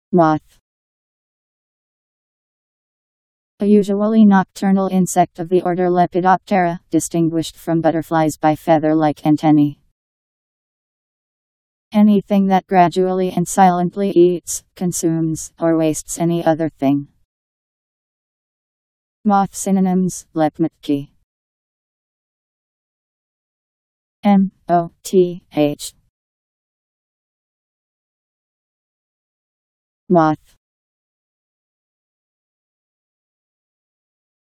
Moth. A usually nocturnal insect of the order Lepidoptera, distinguished from butterflies by feather-like antennae. Anything that gradually and silently eats, consumes, or wastes any other thing. Moth synonyms: lepmatki, Moth.